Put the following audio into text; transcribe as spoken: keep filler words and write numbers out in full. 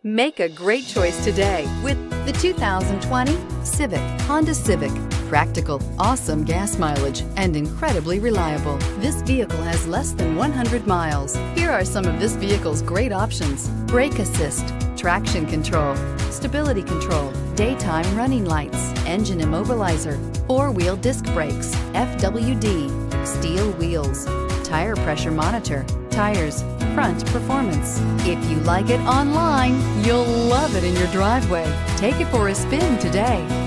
Make a great choice today with the two thousand twenty Civic, Honda Civic. Practical, awesome gas mileage, and incredibly reliable. This vehicle has less than one hundred miles. Here are some of this vehicle's great options: brake assist, traction control, stability control, daytime running lights, engine immobilizer, four-wheel disc brakes, F W D, steel wheels, tire pressure monitor, tires, front performance. If you like it online, you'll love it in your driveway. Take it for a spin today.